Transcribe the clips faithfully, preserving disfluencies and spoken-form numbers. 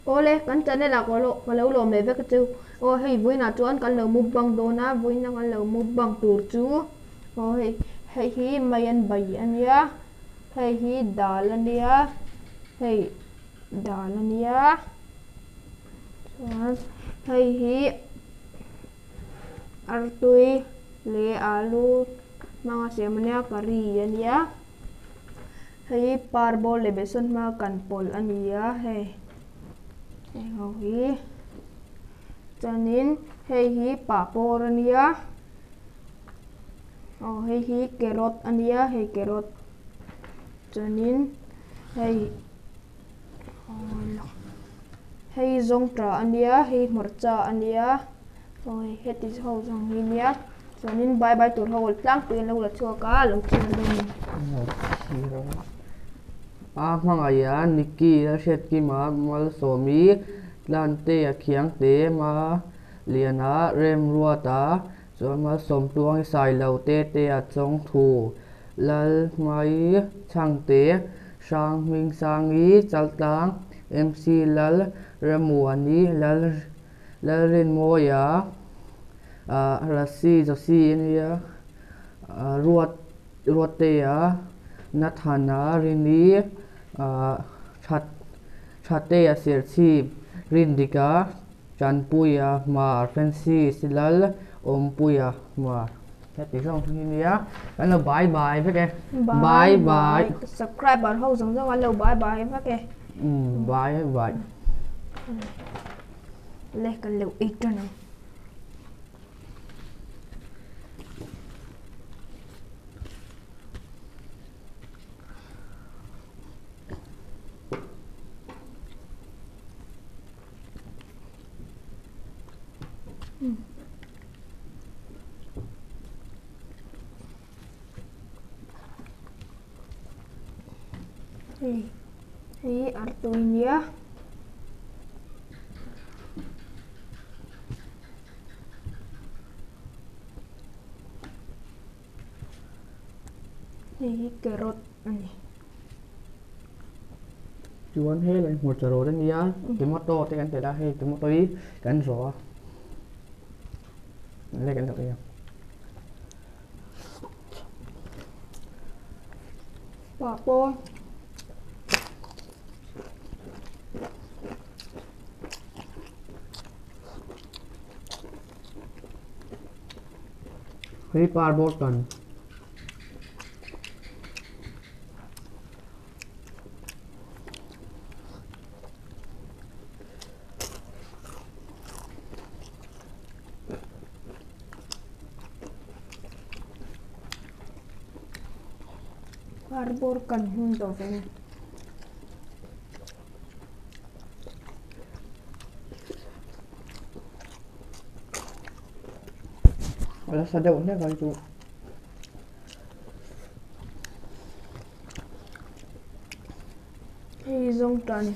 ô lê kan chân này là có lộ có lâu lồm lấy với cái chú ô hay vui nào chuan kan lâu mu bang đồ na vui nào kan lâu mu bang tur chú ô hay hay hi mai an bay anh ya hay hi dal anh ya hay dal anh ya chuan hay hi artui le alu mga semanya kari anh ya hay parbol le beson ma kan pol anh ya hay hei hi chanin hei hi papor ania oh hei hi carrot ania hei carrot chanin hei hei zongtra ania hei morcha ania oi heti ho jong hi nia chanin bye bye tur hol tlang pin lo la chuaka lo chin dum à mang ai à Nikki đã xét ki mà mal somi lan te a khiang te mà liền á rem rua ta rồi mà som tuang sai lâu te te a chong thu lal mai chang te sang minh sang ý chal tang em xê lal ramuani lal lal rin mo ya à rasi josi nia ruat ruat te a nathana rini chat chate a sir chi rindika chanpuya mar fancy silal ompuya mar thế thì xong như nia cái là bye bye với cái bye bye subscribe bạn hậu giống giống lâu bye bye với cái bye bye lấy cái lâu ít cho nó Hei, hei artunya hei carrot này chuan he lên một choro đến nia cái mốt to thì cái thể là he cái mốt to ý cái rõ lấy cái được không papo Hey cardboard gun. cardboard kan hun to fen Wala sa daw na kan tu. hei zong tan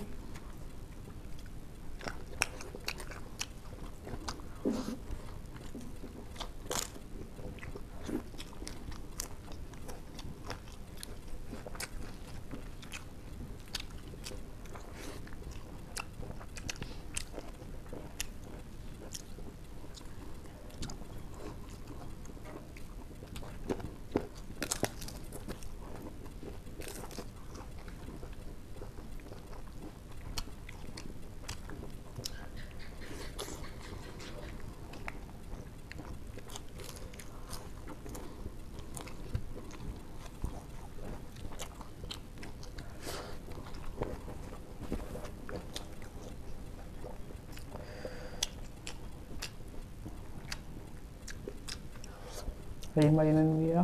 Hey mainan dia.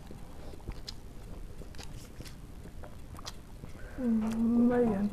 Marian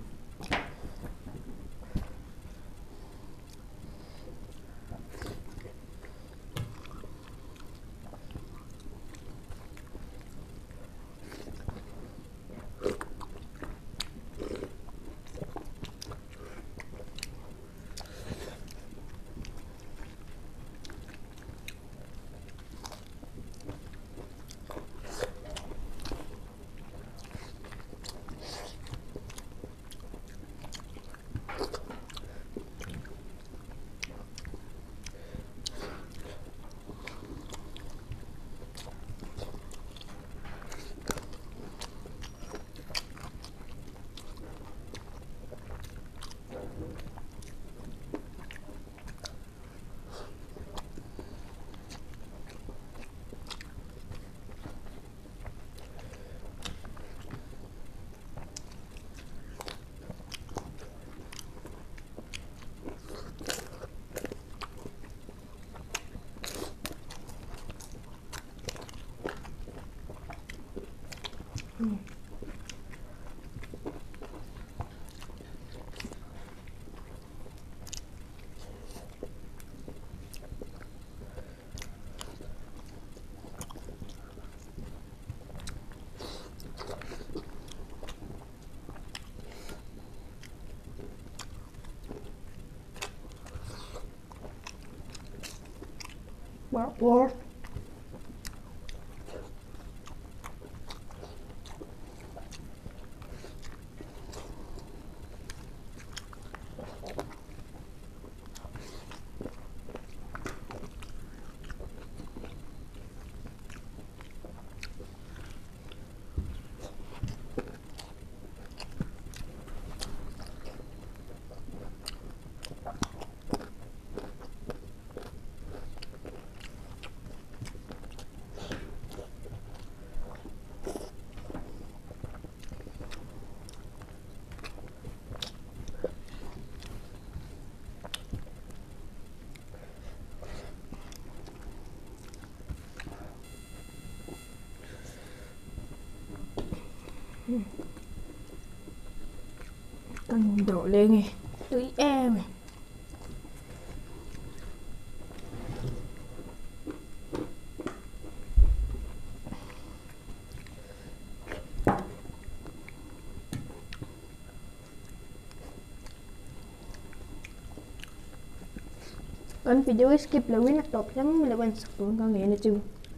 Bỏ bỏ. Cần đổ lên này, tưới em này. Kan video skip lawin na top lang malawan sa kung kang ngayon na tiyo.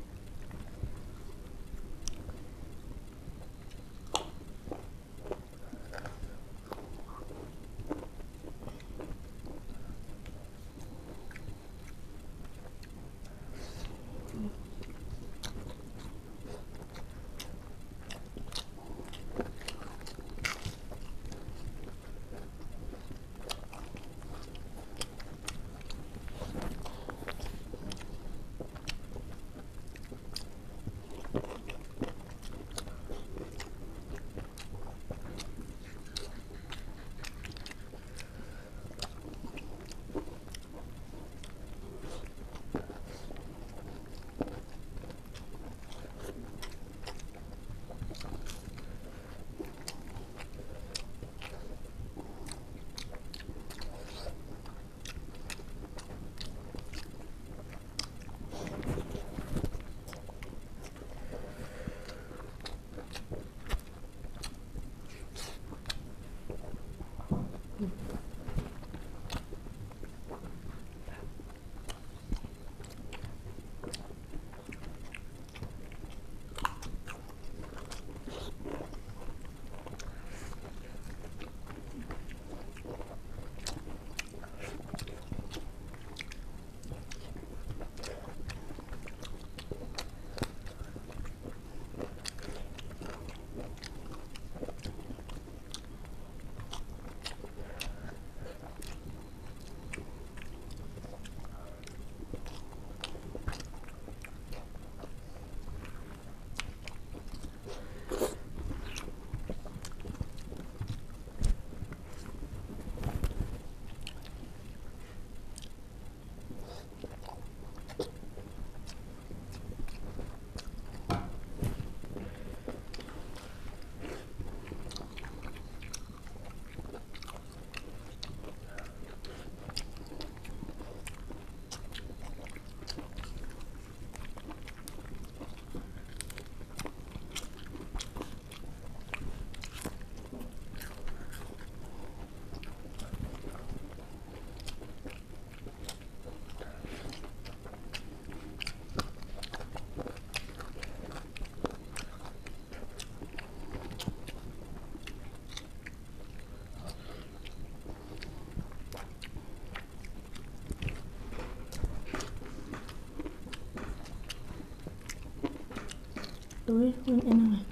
Túi mình ăn này.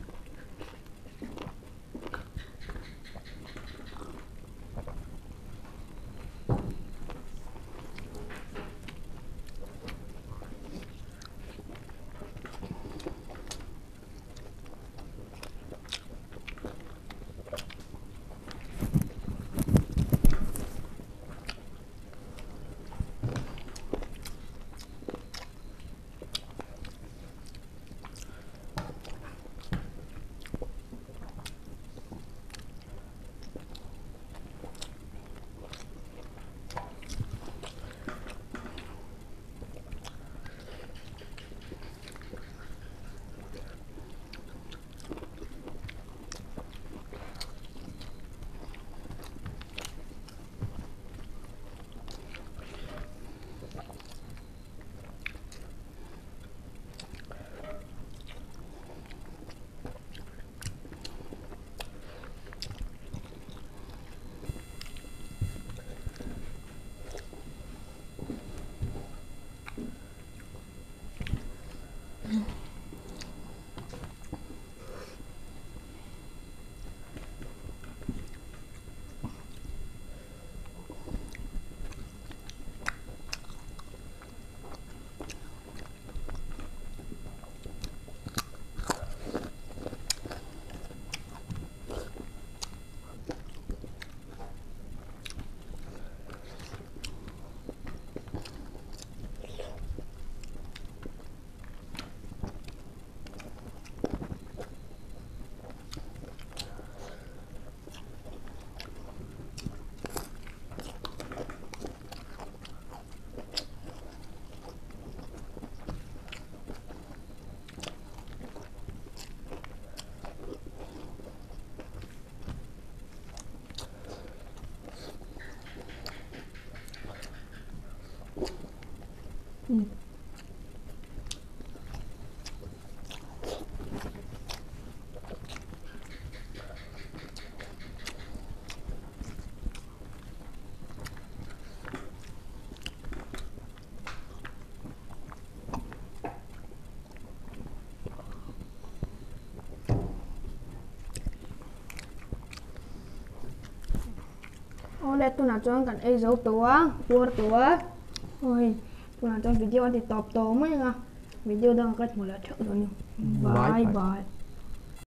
ô lẽ tôi nào cho cần ai dấu tua tua tua ôi tôi nào cho video anh thì tọp tổ mấy nha video đang cách một là trước rồi nè bye bye